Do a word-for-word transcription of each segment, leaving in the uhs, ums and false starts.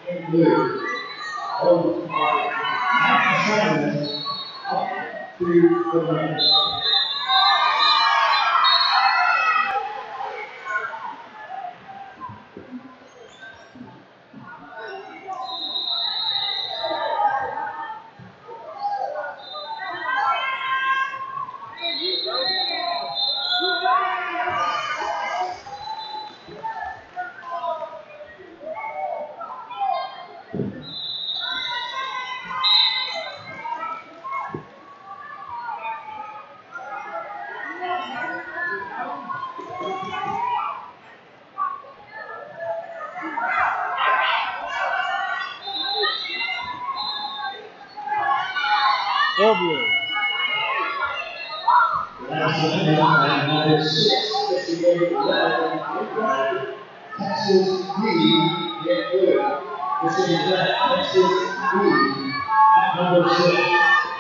blue. All assignments up to the line. All blue. Last one, number six, Texas B, get good. This is Texas B, at number six.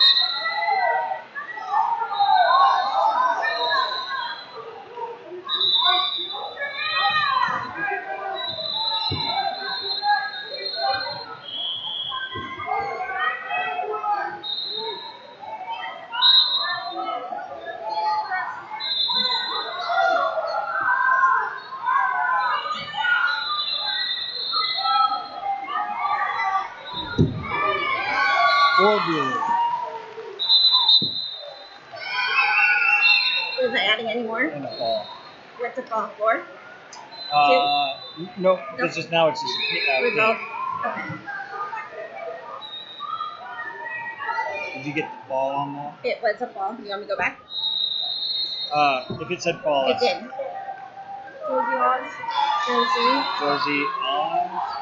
Four blue. Was it adding any more? And a ball. What's a ball for? Uh, Two? no, Nope. it's just now it's just uh, Result. pink. Okay. Did you get the ball on that? It was a ball. You want me to go back? Uh, if it said ball, It did. Josie Oz. Josie. Josie on.